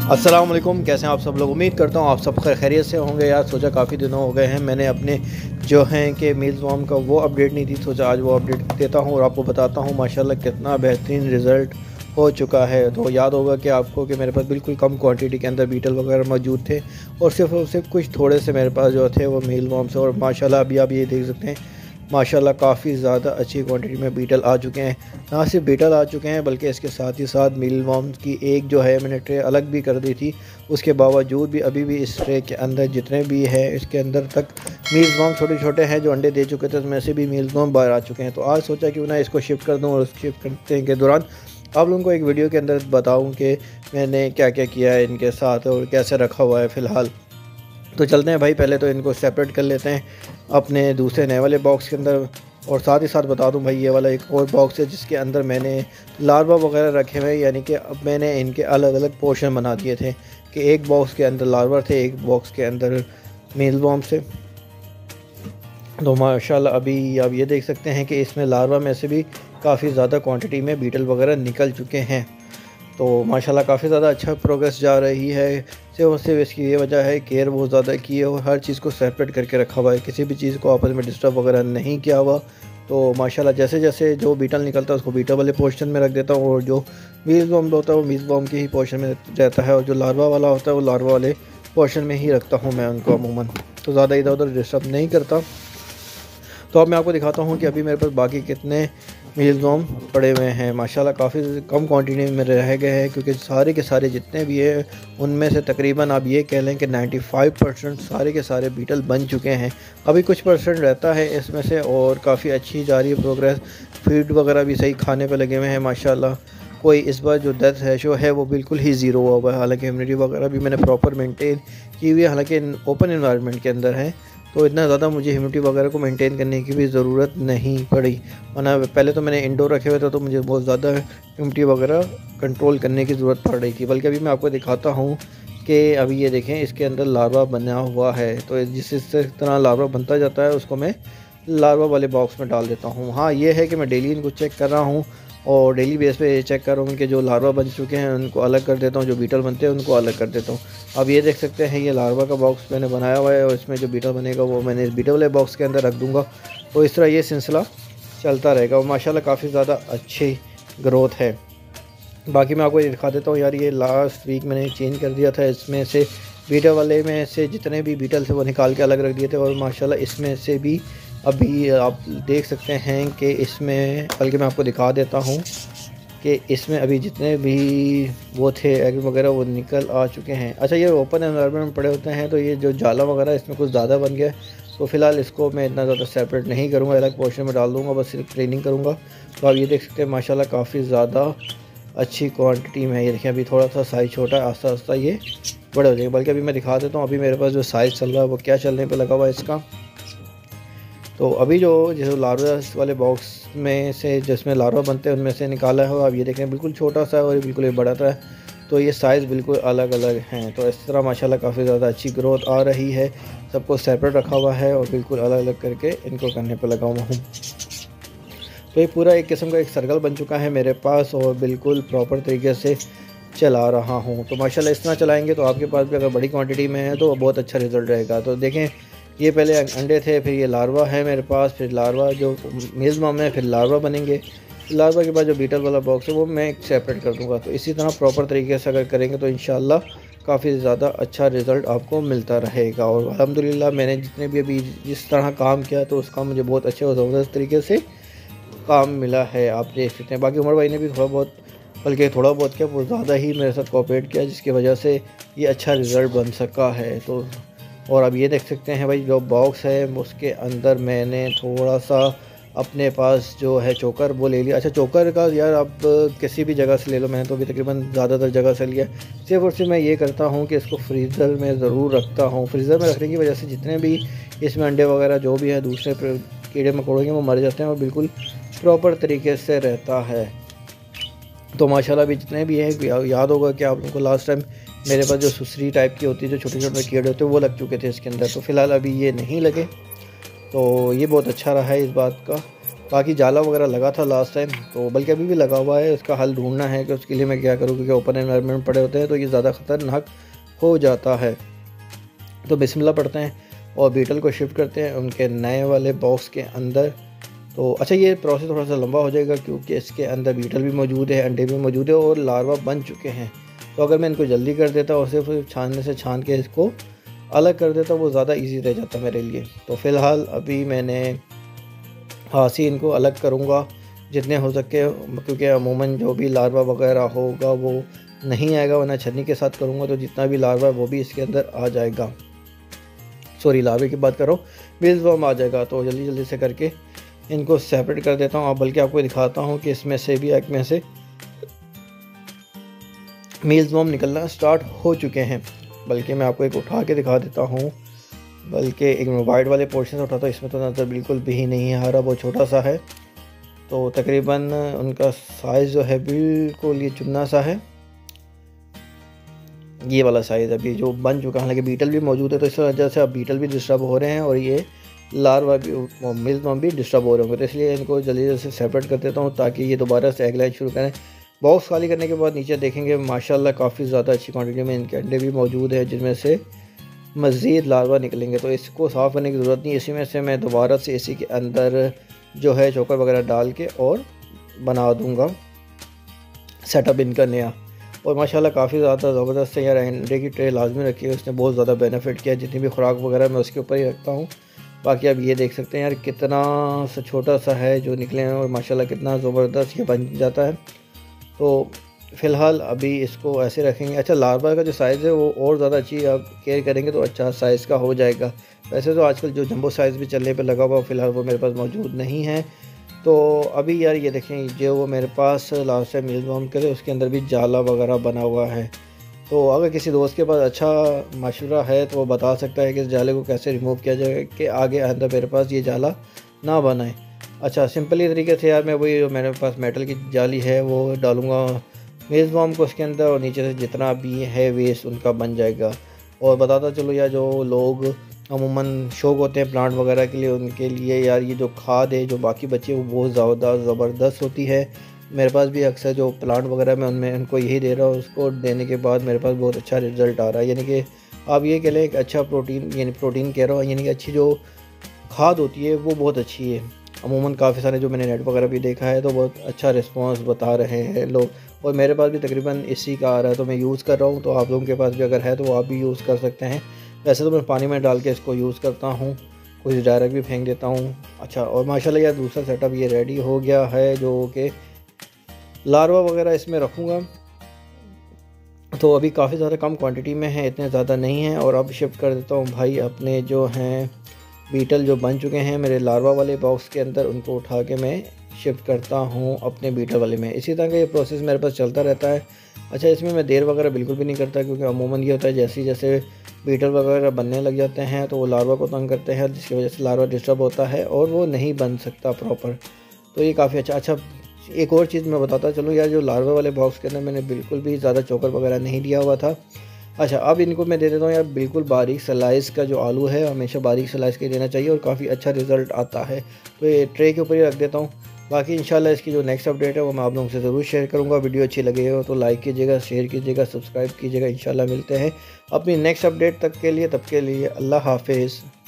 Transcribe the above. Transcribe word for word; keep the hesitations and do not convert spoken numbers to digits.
अस्सलाम वालेकुम, कैसे हैं आप सब लोग। उम्मीद करता हूँ आप सब खैर खैरियत से होंगे। यार सोचा काफ़ी दिनों हो गए हैं, मैंने अपने जो हैं कि मील्स वॉर्म का वो अपडेट नहीं दी, सोचा आज वो अपडेट देता हूँ और आपको बताता हूँ माशाल्लाह कितना बेहतरीन रिज़ल्ट हो चुका है। तो याद होगा कि आपको कि मेरे पास बिल्कुल कम क्वांटिटी के अंदर बीटल वगैरह मौजूद थे और सिर्फ और सिर्फ कुछ थोड़े से मेरे पास जो थे वो मील वॉर्म से, और माशाल्लाह अभी आप ये देख सकते हैं माशाल्लाह काफ़ी ज़्यादा अच्छी क्वांटिटी में बीटल आ चुके हैं। ना सिर्फ बीटल आ चुके हैं बल्कि इसके साथ ही साथ मील वॉर्म की एक जो है मैंने ट्रे अलग भी कर दी थी, उसके बावजूद भी अभी भी इस ट्रे के अंदर जितने भी है इसके अंदर तक मील वॉर्म छोटे छोटे हैं जो अंडे दे चुके थे, उसमें से भी मील वॉर्म बाहर आ चुके हैं। तो आज सोचा कि ना इसको शिफ्ट कर दूँ और शिफ्ट करने के दौरान आप लोगों को एक वीडियो के अंदर बताऊँ कि मैंने क्या क्या किया है इनके साथ और कैसे रखा हुआ है फ़िलहाल। तो चलते हैं भाई, पहले तो इनको सेपरेट कर लेते हैं अपने दूसरे नए वाले बॉक्स के अंदर। और साथ ही साथ बता दूं भाई, ये वाला एक और बॉक्स है जिसके अंदर मैंने लार्वा वगैरह रखे हुए हैं, यानी कि अब मैंने इनके अलग अलग पोर्शन बना दिए थे कि एक बॉक्स के अंदर लार्वा थे, एक बॉक्स के अंदर मील वॉर्म से। तो माशाल्लाह अभी आप ये देख सकते हैं कि इसमें लार्वा में से भी काफ़ी ज़्यादा क्वांटिटी में बीटल वगैरह निकल चुके हैं। तो माशाल्लाह काफ़ी ज़्यादा अच्छा प्रोग्रेस जा रही है। सिर्फ और सिर्फ इसकी ये वजह है केयर बहुत ज़्यादा की है और हर चीज़ को सेपरेट करके रखा हुआ है, किसी भी चीज़ को आपस में डिस्टर्ब वगैरह नहीं किया हुआ। तो माशाल्लाह जैसे जैसे जो बीटल निकलता है उसको बीटल वाले पोर्शन में रख देता हूँ और जो मील वॉर्म होता है वो मील वॉर्म के ही पोर्शन में रहता है, और जो लार्वा वाला होता है वो लार्वा वाले पोर्शन में ही रखता हूँ मैं उनको अमूमन। तो ज़्यादा इधर उधर डिस्टर्ब नहीं करता। तो अब मैं आपको दिखाता हूँ कि अभी मेरे पास बाकी कितने मील वॉर्म पड़े हुए हैं। माशाल्लाह काफ़ी कम क्वांटिटी में रह गए हैं, क्योंकि सारे के सारे जितने भी हैं उनमें से तकरीबन आप ये कह लें कि पचानवे परसेंट सारे के सारे बीटल बन चुके हैं। अभी कुछ परसेंट रहता है इसमें से और काफ़ी अच्छी जा रही है प्रोग्रेस। फीड वगैरह भी सही खाने पे लगे हुए हैं माशाल्लाह। कोई इस बार जो डेथ रेशो है वो बिल्कुल ही ज़ीरो हुआ हुआ है। हालांकि इम्यूनिटी वगैरह भी मैंने प्रॉपर मेंटेन की हुई है, हालांकि ओपन इन्वायरमेंट के अंदर है तो इतना ज़्यादा मुझे ह्यूमिडिटी वगैरह को मेंटेन करने की भी ज़रूरत नहीं पड़ी। वरना पहले तो मैंने इंडोर रखे हुए थे तो मुझे बहुत ज़्यादा ह्यूमिडिटी वगैरह कंट्रोल करने की ज़रूरत पड़ रही थी। बल्कि अभी मैं आपको दिखाता हूँ कि अभी ये देखें इसके अंदर लार्वा बना हुआ है, तो जिस इस तरह लार्वा बनता जाता है उसको मैं लार्वा वाले बॉक्स में डाल देता हूँ। हाँ ये है कि मैं डेली इनको चेक कर रहा हूँ और डेली बेस पे चेक कर रहा हूँ कि जो लार्वा बन चुके हैं उनको अलग कर देता हूँ, जो बीटल बनते हैं उनको अलग कर देता हूँ। अब ये देख सकते हैं ये लार्वा का बॉक्स मैंने बनाया हुआ है और इसमें जो बीटल बनेगा वो मैंने इस बीटल वाले बॉक्स के अंदर रख दूँगा। तो इस तरह ये सिलसिला चलता रहेगा और माशाल्लाह काफ़ी ज़्यादा अच्छी ग्रोथ है। बाकी मैं आपको ये दिखा देता हूँ यार, ये लास्ट वीक मैंने चेंज कर दिया था, इसमें से बीटल वाले में से जितने भी बीटल थे वो निकाल के अलग रख दिए थे और माशाल्लाह इसमें से भी अभी आप देख सकते हैं कि इसमें, बल्कि मैं आपको दिखा देता हूँ कि इसमें अभी जितने भी वो थे एग वगैरह वो निकल आ चुके हैं। अच्छा ये ओपन एनवायरनमेंट में पड़े होते हैं तो ये जो जाला वगैरह इसमें कुछ ज़्यादा बन गया, तो फ़िलहाल इसको मैं इतना ज़्यादा सेपरेट नहीं करूँगा, अलग पोर्शन में डाल दूँगा, बस सिर्फ ट्रेनिंग करूँगा। तो आप ये देख सकते हैं माशाल्लाह काफ़ी ज़्यादा अच्छी क्वान्टिटी में। ये देखिए अभी थोड़ा सा साइज़ छोटा है, आस्ता आस्ता ये बड़े हो जाएंगे। बल्कि अभी मैं दिखा देता हूँ अभी मेरे पास जो साइज़ चल रहा है वो क्या चलने पर लगा हुआ है इसका। तो अभी जो जैसे लार्वा वाले बॉक्स में से जिसमें लार्वा बनते हैं उनमें से निकाला है, आप ये देखें बिल्कुल छोटा सा है और बिल्कुल बड़ा सा है, तो ये साइज़ बिल्कुल अलग अलग हैं। तो इस तरह माशाल्लाह काफ़ी ज़्यादा अच्छी ग्रोथ आ रही है। सबको सेपरेट रखा हुआ है और बिल्कुल अलग अलग करके इनको करने पर लगा हुआ हूँ। तो ये पूरा एक किस्म का एक सर्कल बन चुका है मेरे पास और बिल्कुल प्रॉपर तरीके से चला रहा हूँ। तो माशाल्लाह इस तरह चलाएँगे तो आपके पास भी अगर बड़ी क्वान्टिटी में है तो बहुत अच्छा रिज़ल्ट रहेगा। तो देखें ये पहले अंडे थे, फिर ये लार्वा है मेरे पास, फिर लार्वा जो मील वॉर्म है, फिर लार्वा बनेंगे। लार्वा के बाद जो बीटल वाला बॉक्स है वो मैं सेपरेट कर दूंगा। तो इसी तरह प्रॉपर तरीके से अगर करेंगे तो इंशाल्लाह काफ़ी ज़्यादा अच्छा रिज़ल्ट आपको मिलता रहेगा। और अल्हम्दुलिल्लाह मैंने जितने भी अभी जिस तरह काम किया तो उसका मुझे बहुत अच्छे और ज़बरदस्त तरीके से काम मिला है, आप देख सकते हैं। बाकी उमर भाई ने भी थोड़ा बहुत, बल्कि थोड़ा बहुत क्या वो ज़्यादा ही मेरे साथ कोऑपरेट किया, जिसकी वजह से ये अच्छा रिज़ल्ट बन सका है। तो और अब ये देख सकते हैं भाई जो बॉक्स है उसके अंदर मैंने थोड़ा सा अपने पास जो है चोकर वो ले लिया। अच्छा चोकर का यार आप किसी भी जगह से ले लो, मैंने तो अभी तकरीबन ज़्यादातर जगह से लिया। सिर्फ और सिर्फ मैं ये करता हूँ कि इसको फ्रीज़र में ज़रूर रखता हूँ। फ्रीज़र में रखने की वजह से जितने भी इसमें अंडे वगैरह जो भी है दूसरे कीड़े मकोड़े वो मर जाते हैं और बिल्कुल प्रॉपर तरीके से रहता है। तो माशाल्लाह भी जितने भी हैं, याद होगा कि आप लोगों को लास्ट टाइम मेरे पास जो सुसरी टाइप की होती है, जो छोटे छोटे कीड़े होते हैं वो लग चुके थे इसके अंदर, तो फ़िलहाल अभी ये नहीं लगे। तो ये बहुत अच्छा रहा है इस बात का। बाकी जाला वगैरह लगा था लास्ट टाइम, तो बल्कि अभी भी लगा हुआ है। उसका हल ढूंढना है कि उसके लिए मैं क्या करूँ, क्योंकि ओपन एनवायरनमेंट में पड़े होते हैं तो ये ज़्यादा ख़तरनाक हो जाता है। तो बिस्मिल्लाह पढ़ते हैं और बीटल को शिफ्ट करते हैं उनके नए वाले बॉक्स के अंदर। तो अच्छा, ये प्रोसेस थोड़ा सा लंबा हो जाएगा क्योंकि इसके अंदर बीटल भी मौजूद है, अंडे भी मौजूद है और लार्वा बन चुके हैं। तो अगर मैं इनको जल्दी कर देता और सिर्फ छानने से छान के इसको अलग कर देता वो ज़्यादा इजी रह जाता मेरे लिए। तो फ़िलहाल अभी मैंने हाथ से इनको अलग करूँगा जितने हो सके, क्योंकि अमूमन जो भी लार्वा वगैरह होगा वो नहीं आएगा, वरना छन्नी के साथ करूँगा तो जितना भी लार्वा है वो भी इसके अंदर आ जाएगा। सॉरी, लार्वे की बात करो, मीज़वर्म आ जाएगा। तो जल्दी जल्दी से करके इनको सेपरेट कर देता हूँ। अब बल्कि आपको दिखाता हूँ कि इसमें से भी एक में से मीज़वर्म निकलना स्टार्ट हो चुके हैं। बल्कि मैं आपको एक उठा के दिखा देता हूँ, बल्कि एक वाइट वाले पोर्शन से उठाता हूँ। इसमें तो नज़र बिल्कुल भी नहीं है, हरा बहुत छोटा सा है। तो तकरीबन उनका साइज़ जो है बिल्कुल ये चुन्ना सा है, ये वाला साइज़ अभी जो बन चुका है। हालांकि बीटल भी मौजूद है तो इस वजह से अब बीटल भी डिस्टर्ब हो रहे हैं और ये लार्वा भी मीज़वर्म भी डिस्टर्ब हो रहे होंगे। तो इसलिए इनको जल्दी जल्दी से सेपरेट कर देता हूँ ताकि ये दोबारा से एग लाइन शुरू करें। बॉक्स खाली करने के बाद नीचे देखेंगे माशाल्लाह काफ़ी ज़्यादा अच्छी क्वांटिटी में इनके अंडे भी मौजूद है जिनमें से मज़ीद लार्वा निकलेंगे। तो इसको साफ़ करने की ज़रूरत नहीं, इसी में से मैं दोबारा से इसी के अंदर जो है चोकर वगैरह डाल के और बना दूँगा सेटअप इनका नया। और माशाल्लाह काफ़ी ज़्यादा ज़बरदस्त है यार। अंडे की ट्रे लाजमी रखी है, उसने बहुत ज़्यादा बेनिफिट किया। जितनी भी खुराक वगैरह मैं उसके ऊपर ही रखता हूँ। बाकी अब ये देख सकते हैं यार कितना सा छोटा सा है जो निकले हैं और माशाल्लाह कितना ज़बरदस्त ये बन जाता है। तो फ़िलहाल अभी इसको ऐसे रखेंगे। अच्छा, लार्वा का जो साइज़ है वो और ज़्यादा अच्छी आप केयर करेंगे तो अच्छा साइज़ का हो जाएगा। वैसे तो आजकल जो जंबो साइज़ भी चलने पे लगा हुआ फ़िलहाल वो मेरे पास मौजूद नहीं है। तो अभी यार ये देखें जो वो मेरे पास लास्ट टाइम मीज़वर्म करे उसके अंदर भी जाला वगैरह बना हुआ है। तो अगर किसी दोस्त के पास अच्छा मशवरा है तो वो बता सकता है कि इस जाले को कैसे रिमूव किया जाए कि आगे आइंदा मेरे पास ये जाला ना बनाए। अच्छा, सिंपली तरीके से यार मैं वही जो मेरे पास मेटल की जाली है वो डालूँगा मीज़वर्म को उसके अंदर और नीचे से जितना भी है वेस्ट उनका बन जाएगा। और बताता चलो यार जो लोग अमूमन शौक होते हैं प्लांट वगैरह के लिए, उनके लिए यार ये जो खाद है जो बाकी बच्चे वो बहुत ज़्यादा ज़बरदस्त होती है। मेरे पास भी अक्सर जो प्लांट वगैरह में उनमें उनको यही दे रहा हूँ, उसको देने के बाद मेरे पास बहुत अच्छा रिज़ल्ट आ रहा है। यानी कि आप ये कह लें एक अच्छा प्रोटीन, यानी प्रोटीन कह रहा हूँ, यानी कि अच्छी जो खाद होती है वो बहुत अच्छी है। अमूमन काफ़ी सारे जो मैंने नेट वगैरह भी देखा है तो बहुत अच्छा रिस्पांस बता रहे हैं लोग, और मेरे पास भी तकरीबन इसी का आ रहा है तो मैं यूज़ कर रहा हूँ। तो आप लोगों के पास भी अगर है तो आप भी यूज़ कर सकते हैं। वैसे तो मैं पानी में डाल के इसको यूज़ करता हूँ, कुछ डायरेक्ट भी फेंक देता हूँ। अच्छा, और माशाल्लाह यार दूसरा सेटअप ये रेडी हो गया है जो कि लार्वा वगैरह इसमें रखूँगा। तो अभी काफ़ी ज़्यादा कम क्वांटिटी में है, इतने ज़्यादा नहीं है। और अब शिफ्ट कर देता हूँ भाई अपने जो हैं बीटल जो बन चुके हैं मेरे लार्वा वाले बॉक्स के अंदर, उनको उठा के मैं शिफ्ट करता हूँ अपने बीटल वाले में। इसी तरह का ये प्रोसेस मेरे पास चलता रहता है। अच्छा, इसमें मैं देर वगैरह बिल्कुल भी नहीं करता क्योंकि अमूमन ये होता है जैसे जैसे बीटल वगैरह बनने लग जाते हैं तो वो लार्वा को तंग करते हैं, जिसकी वजह से लार्वा डिस्टर्ब होता है और वो नहीं बन सकता प्रॉपर। तो ये काफ़ी अच्छा। अच्छा, एक और चीज़ मैं बताता चलूँ यार, जो लार्वा वाले बॉक्स के अंदर मैंने बिल्कुल भी ज़्यादा चोकर वगैरह नहीं दिया हुआ था। अच्छा, अब इनको मैं दे देता हूँ यार बिल्कुल बारीक स्लाइस का जो आलू है हमेशा बारीक स्लाइस के देना चाहिए और काफ़ी अच्छा रिज़ल्ट आता है। तो ये ट्रे के ऊपर ही रख देता हूँ। बाकी इंशाल्लाह इसकी जो नेक्स्ट अपडेट है वो मैं आप लोगों से ज़रूर शेयर करूँगा। वीडियो अच्छी लगे हो तो लाइक कीजिएगा, शेयर कीजिएगा, सब्सक्राइब कीजिएगा। इंशाल्लाह मिलते हैं अपनी नेक्स्ट अपडेट तक के लिए, तब के लिए अल्लाह हाफिज़।